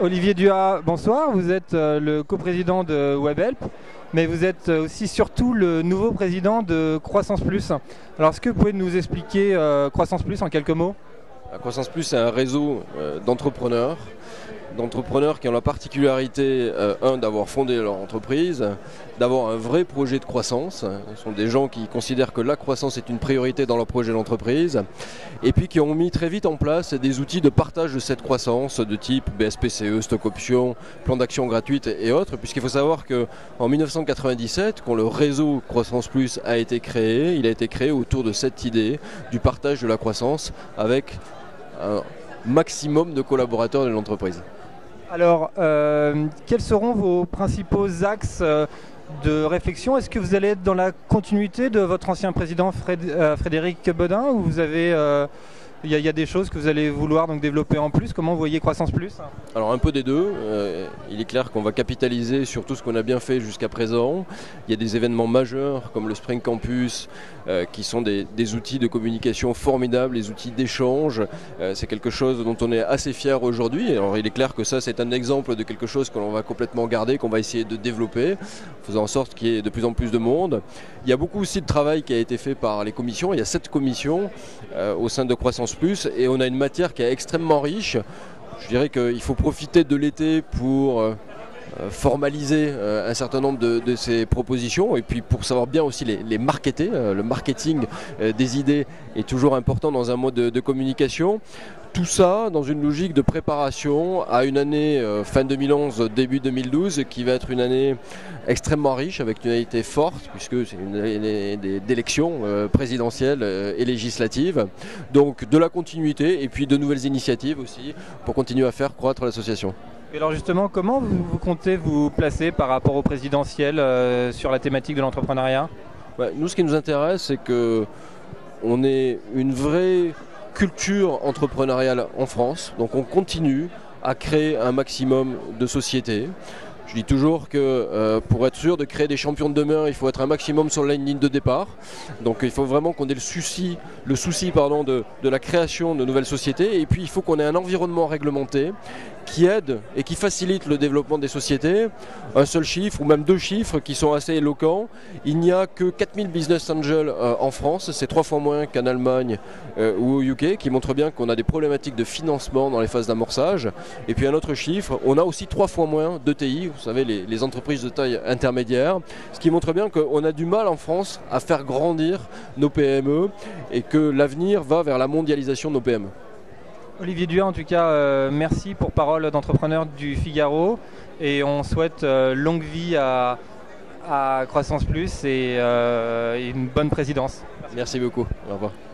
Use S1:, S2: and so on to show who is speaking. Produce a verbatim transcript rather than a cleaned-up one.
S1: Olivier Duhat, bonsoir. Vous êtes euh, le coprésident de Webhelp, mais vous êtes euh, aussi surtout le nouveau président de Croissance Plus. Alors, est-ce que vous pouvez nous expliquer euh, Croissance Plus en quelques mots?
S2: La Croissance Plus, c'est un réseau euh, d'entrepreneurs, d'entrepreneurs qui ont la particularité, euh, un, d'avoir fondé leur entreprise, d'avoir un vrai projet de croissance. Ce sont des gens qui considèrent que la croissance est une priorité dans leur projet d'entreprise, et puis qui ont mis très vite en place des outils de partage de cette croissance, de type B S P C E, stock option, plan d'action gratuite et autres, puisqu'il faut savoir qu'en mille neuf cent quatre-vingt-dix-sept, quand le réseau Croissance Plus a été créé, il a été créé autour de cette idée du partage de la croissance avec un maximum de collaborateurs de l'entreprise.
S1: Alors, euh, quels seront vos principaux axes euh, de réflexion? Est-ce que vous allez être dans la continuité de votre ancien président Fred, euh, Frédéric Bodin, ou vous avez... Euh, Il y, a, il y a des choses que vous allez vouloir donc développer en plus? Comment vous voyez Croissance Plus?
S2: Alors un peu des deux. Euh, il est clair qu'on va capitaliser sur tout ce qu'on a bien fait jusqu'à présent. Il y a des événements majeurs comme le Spring Campus euh, qui sont des, des outils de communication formidables, des outils d'échange. Euh, c'est quelque chose dont on est assez fier aujourd'hui. Alors il est clair que ça c'est un exemple de quelque chose que l'on va complètement garder, qu'on va essayer de développer, en faisant en sorte qu'il y ait de plus en plus de monde. Il y a beaucoup aussi de travail qui a été fait par les commissions. Il y a sept commissions euh, au sein de Croissance Plus, et on a une matière qui est extrêmement riche. Je dirais qu'il faut profiter de l'été pour euh, formaliser euh, un certain nombre de, de ces propositions, et puis pour savoir bien aussi les, les marketer. Euh, le marketing euh, des idées est toujours important dans un mode de, de communication. Tout ça dans une logique de préparation à une année euh, fin deux mille onze, début deux mille douze, qui va être une année extrêmement riche, avec une tonalité forte, puisque c'est une année d'élections euh, présidentielles euh, et législatives. Donc de la continuité et puis de nouvelles initiatives aussi pour continuer à faire croître l'association.
S1: Et alors justement, comment vous, vous comptez vous placer par rapport au présidentiel euh, sur la thématique de l'entrepreneuriat?
S2: Ouais, nous, ce qui nous intéresse, c'est qu'on ait une vraie culture entrepreneuriale en France. Donc on continue à créer un maximum de sociétés. Je dis toujours que euh, pour être sûr de créer des champions de demain, il faut être un maximum sur la ligne de départ. Donc il faut vraiment qu'on ait le souci, le souci pardon, de, de la création de nouvelles sociétés. Et puis il faut qu'on ait un environnement réglementé qui aide et qui facilite le développement des sociétés. Un seul chiffre ou même deux chiffres qui sont assez éloquents. Il n'y a que quatre mille business angels euh, en France, c'est trois fois moins qu'en Allemagne euh, ou au U K, qui montre bien qu'on a des problématiques de financement dans les phases d'amorçage. Et puis un autre chiffre, on a aussi trois fois moins d'E T I, vous savez, les, les entreprises de taille intermédiaire, ce qui montre bien qu'on a du mal en France à faire grandir nos P M E et que l'avenir va vers la mondialisation de nos P M E.
S1: Olivier Duhat, en tout cas, euh, merci pour Parole d'entrepreneur du Figaro, et on souhaite euh, longue vie à, à Croissance Plus et, euh, et une bonne présidence.
S2: Merci beaucoup. Au revoir.